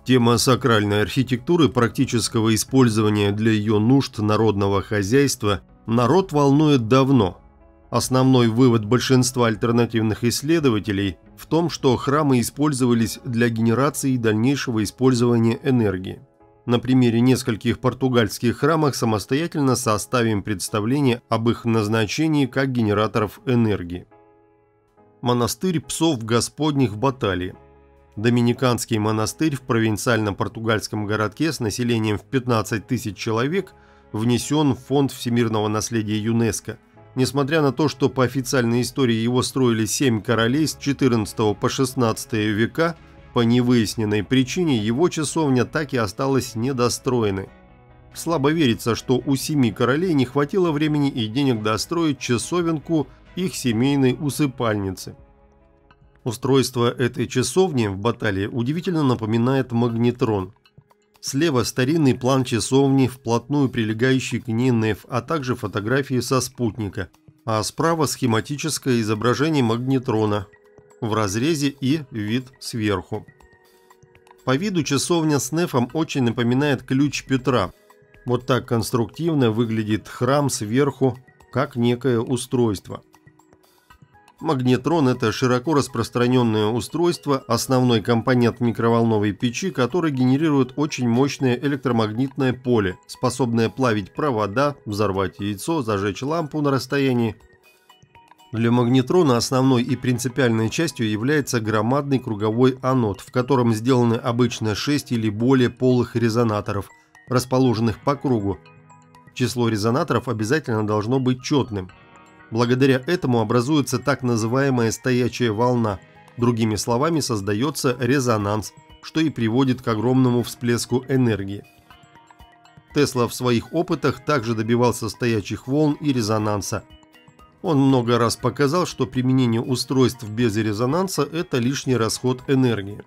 Тема сакральной архитектуры, практического использования для ее нужд народного хозяйства народ волнует давно. Основной вывод большинства альтернативных исследователей в том, что храмы использовались для генерации и дальнейшего использования энергии. На примере нескольких португальских храмов самостоятельно составим представление об их назначении как генераторов энергии. Монастырь псов Господних в Баталии. Доминиканский монастырь в провинциальном португальском городке с населением в 15 тысяч человек внесен в фонд всемирного наследия ЮНЕСКО, несмотря на то, что по официальной истории его строили 7 королей с 14 по 16 века, по невыясненной причине его часовня так и осталась недостроенной. Слабо верится, что у 7 королей не хватило времени и денег достроить часовенку их семейной усыпальницы. Устройство этой часовни в Баталии удивительно напоминает магнетрон. Слева старинный план часовни, вплотную прилегающий к ней неф, а также фотографии со спутника, а справа схематическое изображение магнетрона в разрезе и вид сверху. По виду часовня с нефом очень напоминает ключ Петра. Вот так конструктивно выглядит храм сверху, как некое устройство. Магнетрон – это широко распространенное устройство, основной компонент микроволновой печи, который генерирует очень мощное электромагнитное поле, способное плавить провода, взорвать яйцо, зажечь лампу на расстоянии. Для магнетрона основной и принципиальной частью является громадный круговой анод, в котором сделаны обычно 6 или более полых резонаторов, расположенных по кругу. Число резонаторов обязательно должно быть четным. Благодаря этому образуется так называемая стоячая волна, другими словами создается резонанс, что и приводит к огромному всплеску энергии. Тесла в своих опытах также добивался стоячих волн и резонанса. Он много раз показал, что применение устройств без резонанса – это лишний расход энергии.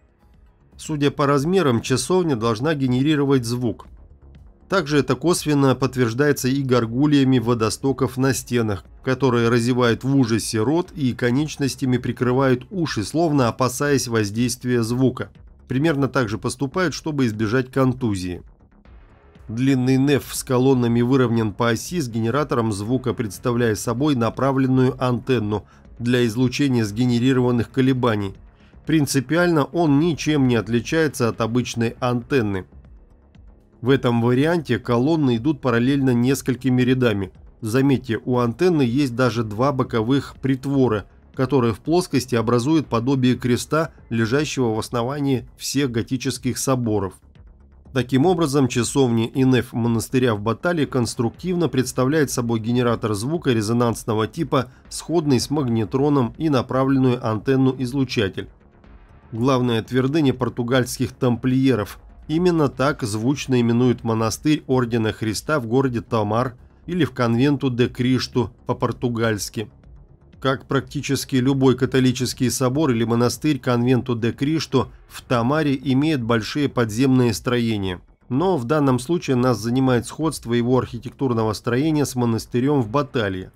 Судя по размерам, часовня должна генерировать звук. Также это косвенно подтверждается и горгульями водостоков на стенах, которые разевают в ужасе рот и конечностями прикрывают уши, словно опасаясь воздействия звука. Примерно так же поступают, чтобы избежать контузии. Длинный неф с колоннами выровнен по оси с генератором звука, представляя собой направленную антенну для излучения сгенерированных колебаний. Принципиально он ничем не отличается от обычной антенны. В этом варианте колонны идут параллельно несколькими рядами. Заметьте, у антенны есть даже два боковых притвора, которые в плоскости образуют подобие креста, лежащего в основании всех готических соборов. Таким образом, часовня и неф монастыря в Баталии конструктивно представляет собой генератор звука резонансного типа, сходный с магнетроном и направленную антенну-излучатель. Главная твердыня португальских тамплиеров. Именно так звучно именуют монастырь Ордена Христа в городе Тамар или в Конвенту де Кришту по-португальски. Как практически любой католический собор или монастырь, Конвенту де Кришту в Тамаре имеет большие подземные строения. Но в данном случае нас занимает сходство его архитектурного строения с монастырем в Баталии.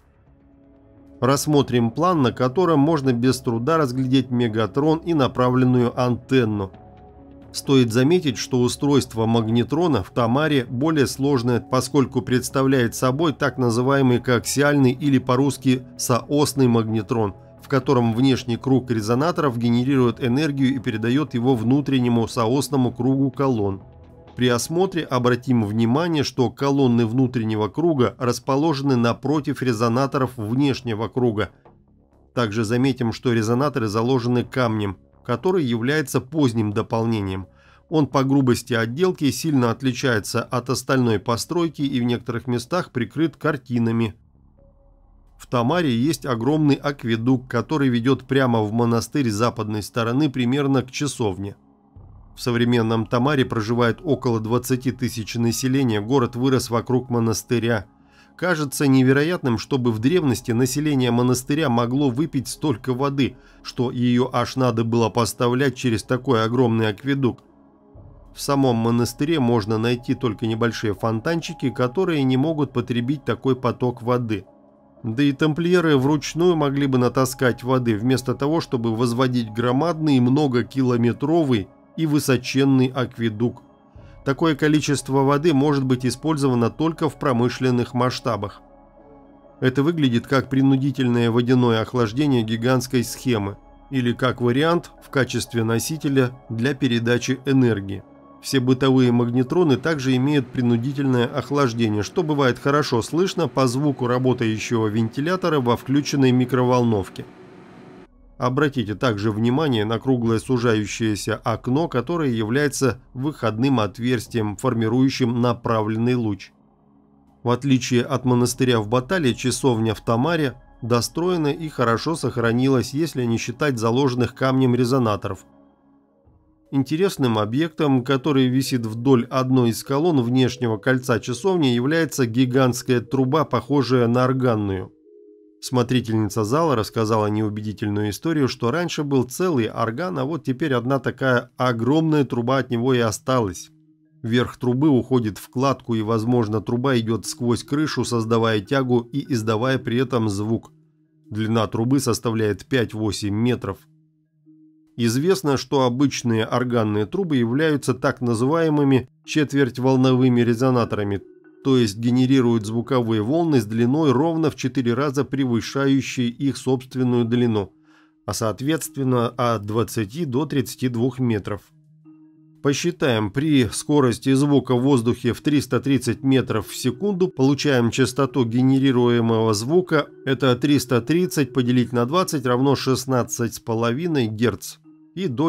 Рассмотрим план, на котором можно без труда разглядеть мегатрон и направленную антенну. Стоит заметить, что устройство магнетрона в Тамаре более сложное, поскольку представляет собой так называемый коаксиальный или по-русски соосный магнетрон, в котором внешний круг резонаторов генерирует энергию и передает его внутреннему соосному кругу колонн. При осмотре обратим внимание, что колонны внутреннего круга расположены напротив резонаторов внешнего круга. Также заметим, что резонаторы заложены камнем, который является поздним дополнением. Он по грубости отделки сильно отличается от остальной постройки и в некоторых местах прикрыт картинами. В Тамаре есть огромный акведук, который ведет прямо в монастырь с западной стороны примерно к часовне. В современном Тамаре проживает около 20 тысяч населения, город вырос вокруг монастыря. Кажется невероятным, чтобы в древности население монастыря могло выпить столько воды, что ее аж надо было поставлять через такой огромный акведук. В самом монастыре можно найти только небольшие фонтанчики, которые не могут потребить такой поток воды. Да и тамплиеры вручную могли бы натаскать воды, вместо того, чтобы возводить громадный многокилометровый и высоченный акведук. Такое количество воды может быть использовано только в промышленных масштабах. Это выглядит как принудительное водяное охлаждение гигантской схемы или как вариант в качестве носителя для передачи энергии. Все бытовые магнетроны также имеют принудительное охлаждение, что бывает хорошо слышно по звуку работающего вентилятора во включенной микроволновке. Обратите также внимание на круглое сужающееся окно, которое является выходным отверстием, формирующим направленный луч. В отличие от монастыря в Баталии, часовня в Тамаре достроена и хорошо сохранилась, если не считать заложенных камнем резонаторов. Интересным объектом, который висит вдоль одной из колонн внешнего кольца часовни, является гигантская труба, похожая на органную. Смотрительница зала рассказала неубедительную историю, что раньше был целый орган, а вот теперь одна такая огромная труба от него и осталась. Верх трубы уходит в кладку, и, возможно, труба идет сквозь крышу, создавая тягу и издавая при этом звук. Длина трубы составляет 5-8 метров. Известно, что обычные органные трубы являются так называемыми четвертьволновыми резонаторами, то есть генерируют звуковые волны с длиной ровно в 4 раза превышающей их собственную длину, а соответственно от 20 до 32 метров. Посчитаем, при скорости звука в воздухе в 330 метров в секунду получаем частоту генерируемого звука, это 330 поделить на 20 равно 16,5 Гц и до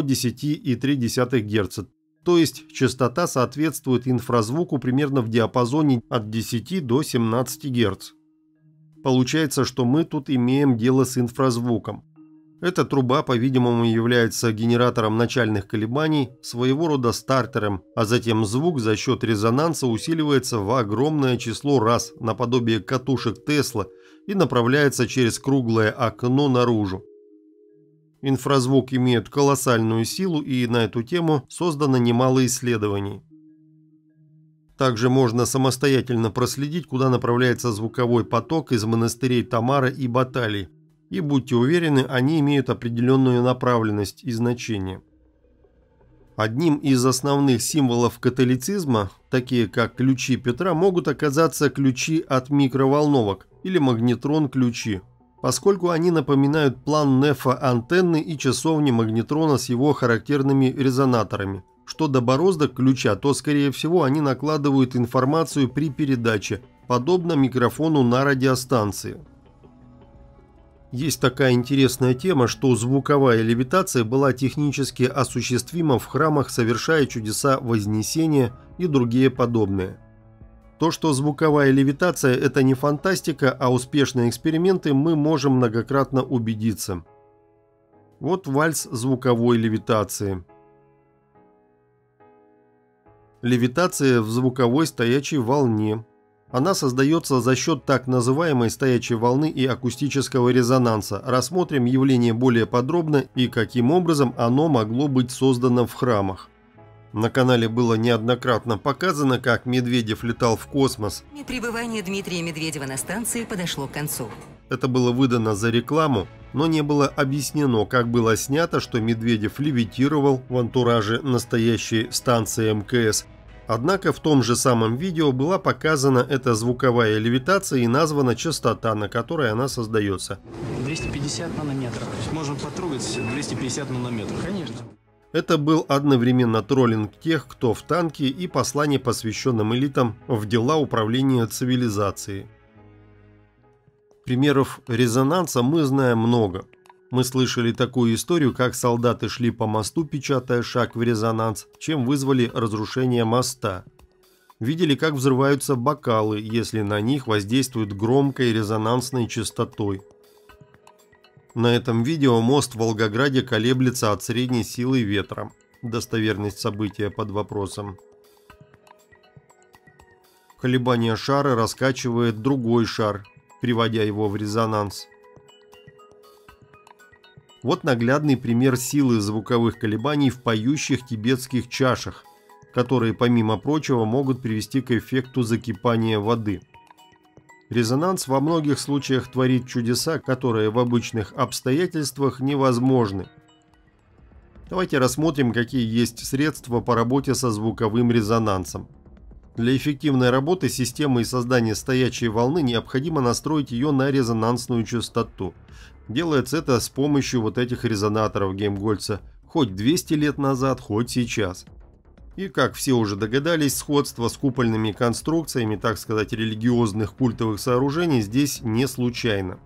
10,3 Гц. То есть частота соответствует инфразвуку примерно в диапазоне от 10 до 17 Гц. Получается, что мы тут имеем дело с инфразвуком. Эта труба, по-видимому, является генератором начальных колебаний, своего рода стартером, а затем звук за счет резонанса усиливается в огромное число раз, наподобие катушек Тесла, и направляется через круглое окно наружу. Инфразвук имеет колоссальную силу, и на эту тему создано немало исследований. Также можно самостоятельно проследить, куда направляется звуковой поток из монастырей Тамара и Баталии. И будьте уверены, они имеют определенную направленность и значение. Одним из основных символов католицизма, такие как ключи Петра, могут оказаться ключи от микроволновок или магнетрон-ключи, поскольку они напоминают план Нефа антенны и часовни магнетрона с его характерными резонаторами. Что до бороздок ключа, то скорее всего они накладывают информацию при передаче, подобно микрофону на радиостанции. Есть такая интересная тема, что звуковая левитация была технически осуществима в храмах, совершая чудеса Вознесения и другие подобные. То, что звуковая левитация – это не фантастика, а успешные эксперименты, мы можем многократно убедиться. Вот вальс звуковой левитации. Левитация в звуковой стоячей волне. Она создается за счет так называемой стоячей волны и акустического резонанса. Рассмотрим явление более подробно и каким образом оно могло быть создано в храмах. На канале было неоднократно показано, как Медведев летал в космос. Пребывание Дмитрия Медведева на станции подошло к концу. Это было выдано за рекламу, но не было объяснено, как было снято, что Медведев левитировал в антураже настоящей станции МКС. Однако в том же самом видео была показана эта звуковая левитация и названа частота, на которой она создается. 250 нанометров. То есть можно потрогать 250 нанометров. Конечно. Это был одновременно троллинг тех, кто в танке, и послание, посвященным элитам в дела управления цивилизацией. Примеров резонанса мы знаем много. Мы слышали такую историю, как солдаты шли по мосту, печатая шаг в резонанс, чем вызвали разрушение моста. Видели, как взрываются бокалы, если на них воздействуют громкой резонансной частотой. На этом видео мост в Волгограде колеблется от средней силы ветра. Достоверность события под вопросом. Колебание шара раскачивает другой шар, приводя его в резонанс. Вот наглядный пример силы звуковых колебаний в поющих тибетских чашах, которые, помимо прочего, могут привести к эффекту закипания воды. Резонанс во многих случаях творит чудеса, которые в обычных обстоятельствах невозможны. Давайте рассмотрим, какие есть средства по работе со звуковым резонансом. Для эффективной работы системы и создания стоячей волны необходимо настроить ее на резонансную частоту. Делается это с помощью вот этих резонаторов Гельмгольца, хоть 200 лет назад, хоть сейчас. И, как все уже догадались, сходство с купольными конструкциями, так сказать, религиозных культовых сооружений здесь не случайно.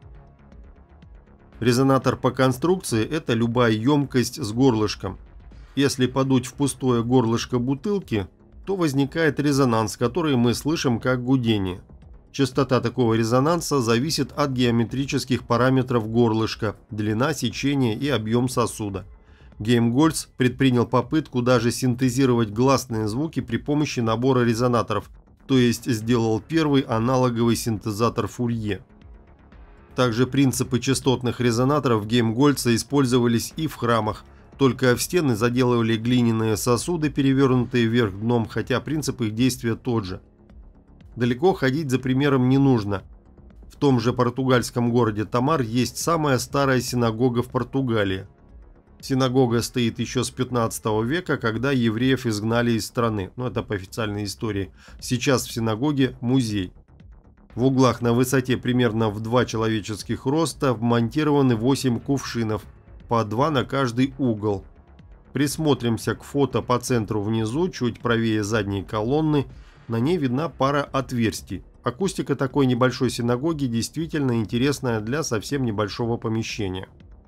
Резонатор по конструкции – это любая емкость с горлышком. Если подуть в пустое горлышко бутылки, то возникает резонанс, который мы слышим как гудение. Частота такого резонанса зависит от геометрических параметров горлышка, длина, сечение и объем сосуда. Гельмгольц предпринял попытку даже синтезировать гласные звуки при помощи набора резонаторов, то есть сделал первый аналоговый синтезатор Фурье. Также принципы частотных резонаторов Гельмгольца использовались и в храмах, только в стены заделывали глиняные сосуды, перевернутые вверх дном, хотя принцип их действия тот же. Далеко ходить за примером не нужно. В том же португальском городе Тамар есть самая старая синагога в Португалии. Синагога стоит еще с 15 века, когда евреев изгнали из страны. Это по официальной истории. Сейчас в синагоге музей. В углах на высоте примерно в 2 человеческих роста вмонтированы 8 кувшинов, по 2 на каждый угол. Присмотримся к фото по центру внизу, чуть правее задней колонны. На ней видна пара отверстий. Акустика такой небольшой синагоги действительно интересная для совсем небольшого помещения.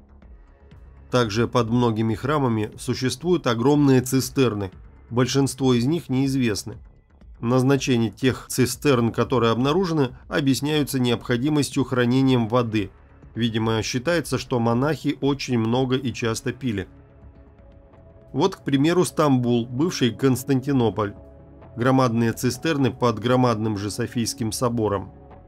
Также под многими храмами существуют огромные цистерны. Большинство из них неизвестны. Назначение тех цистерн, которые обнаружены, объясняются необходимостью хранением воды. Видимо, считается, что монахи очень много и часто пили. Вот, к примеру, Стамбул, бывший Константинополь. Громадные цистерны под громадным же Софийским собором.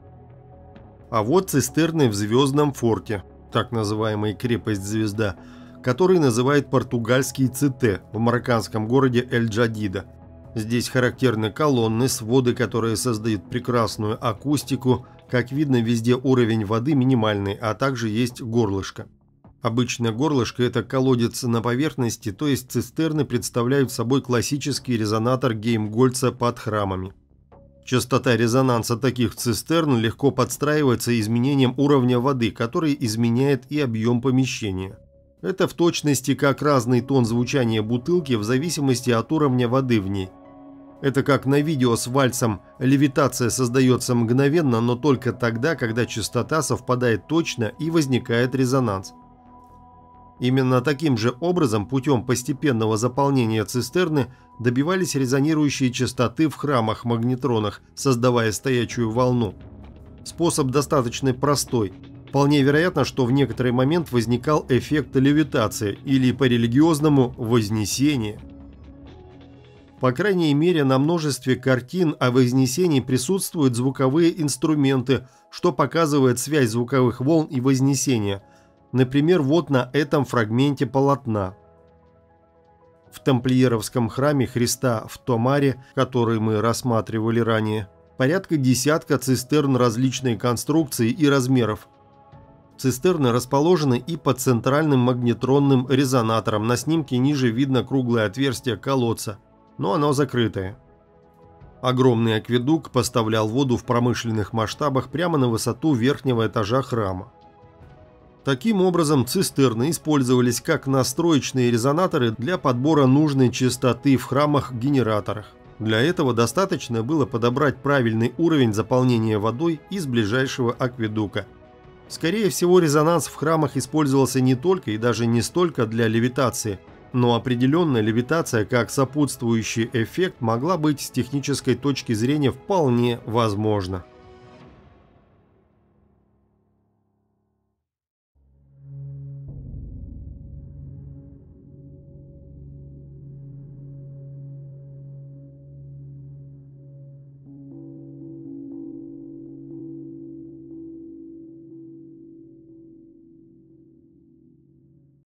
А вот цистерны в Звездном форте, так называемая крепость-звезда, который называют португальский Ците в марокканском городе Эль-Джадида. Здесь характерны колонны, своды, которые создают прекрасную акустику. Как видно, везде уровень воды минимальный, а также есть горлышко. Обычно горлышко – это колодец на поверхности, то есть цистерны представляют собой классический резонатор Гельмгольца под храмами. Частота резонанса таких цистерн легко подстраивается изменением уровня воды, который изменяет и объем помещения. Это в точности как разный тон звучания бутылки в зависимости от уровня воды в ней. Это как на видео с вальсом: левитация создается мгновенно, но только тогда, когда частота совпадает точно и возникает резонанс. Именно таким же образом, путем постепенного заполнения цистерны, добивались резонирующие частоты в храмах-магнетронах, создавая стоячую волну. Способ достаточно простой. Вполне вероятно, что в некоторый момент возникал эффект левитации или по-религиозному вознесения. По крайней мере, на множестве картин о вознесении присутствуют звуковые инструменты, что показывает связь звуковых волн и вознесения. Например, вот на этом фрагменте полотна. В тамплиеровском храме Христа в Томаре, который мы рассматривали ранее, порядка десятка цистерн различной конструкции и размеров. Цистерны расположены и под центральным магнетронным резонатором. На снимке ниже видно круглое отверстие колодца, но оно закрытое. Огромный акведук поставлял воду в промышленных масштабах прямо на высоту верхнего этажа храма. Таким образом, цистерны использовались как настроечные резонаторы для подбора нужной частоты в храмах-генераторах. Для этого достаточно было подобрать правильный уровень заполнения водой из ближайшего акведука. Скорее всего, резонанс в храмах использовался не только и даже не столько для левитации, но определенная левитация как сопутствующий эффект могла быть с технической точки зрения вполне возможна.